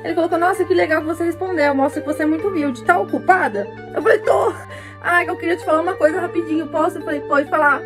Ele colocou, nossa, que legal que você respondeu, mostra que você é muito humilde. Tá ocupada? Eu falei, tô. Ai, eu queria te falar uma coisa rapidinho, posso? Eu falei, pode falar.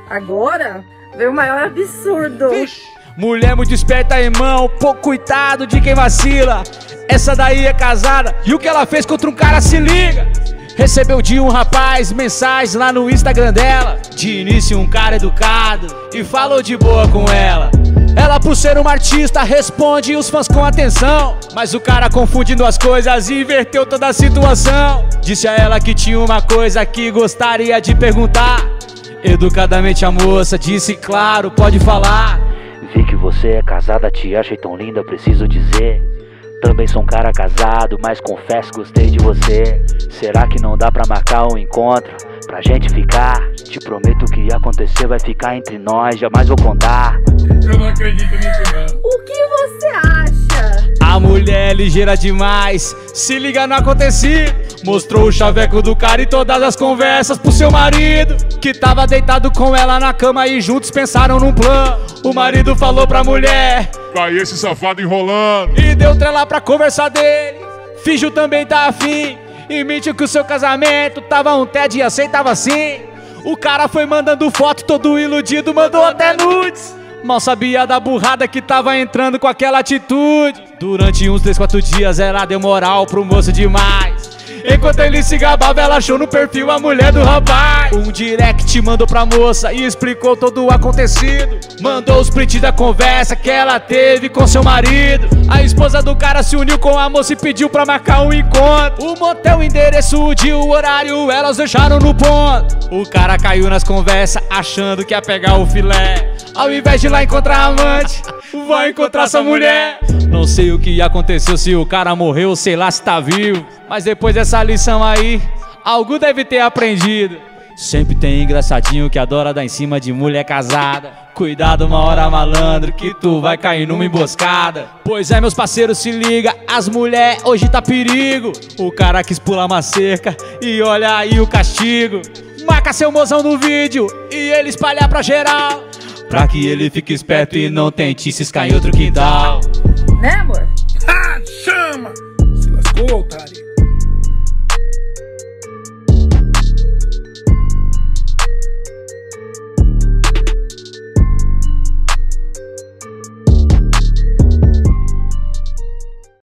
Agora veio o maior absurdo. Mulher muito esperta, irmão, pô, coitado de quem vacila. Essa daí é casada e o que ela fez contra um cara, se liga. Recebeu de um rapaz mensagens lá no Instagram dela. De início um cara educado e falou de boa com ela. Ela, por ser uma artista, responde os fãs com atenção. Mas o cara, confundindo as coisas, inverteu toda a situação. Disse a ela que tinha uma coisa que gostaria de perguntar. Educadamente a moça disse, claro, pode falar. Vi que você é casada, te achei tão linda, preciso dizer. Também sou um cara casado, mas confesso que gostei de você. Será que não dá pra marcar um encontro pra gente ficar? Te prometo que acontecer vai ficar entre nós, jamais vou contar. Eu não acredito nisso não. O que você acha? A mulher é ligeira demais, se liga no acontecido. Mostrou o chaveco do cara e todas as conversas pro seu marido, que tava deitado com ela na cama e juntos pensaram num plano. O marido falou pra mulher, Tá aí esse safado enrolando. e deu trela pra conversar dele. Fingiu também tá afim e mentiu que o seu casamento tava um TED e aceitava assim. O cara foi mandando foto todo iludido, mandou até nudes. Mal sabia da burrada que tava entrando com aquela atitude. Durante uns 3, 4 dias ela deu moral pro moço demais. Enquanto ele se gabava, ela achou no perfil a mulher do rapaz. Um direct mandou pra moça e explicou todo o acontecido. Mandou os prints da conversa que ela teve com seu marido. A esposa do cara se uniu com a moça e pediu pra marcar um encontro. O motel, o endereço, o dia, o horário, elas deixaram no ponto. O cara caiu nas conversas achando que ia pegar o filé. Ao invés de ir lá encontrar a amante, vai encontrar sua mulher. Não sei o que aconteceu, se o cara morreu, sei lá se tá vivo. Mas depois dessa lição aí, algo deve ter aprendido. Sempre tem engraçadinho que adora dar em cima de mulher casada. Cuidado, uma hora malandro, que tu vai cair numa emboscada. Pois é, meus parceiros, se liga, as mulher hoje tá perigo. O cara quis pular uma cerca e olha aí o castigo. Marca seu mozão no vídeo e ele espalhar pra geral, pra que ele fique esperto e não tente ciscar em outro quintal. Né, amor? Ah, chama! Se lascou, otário.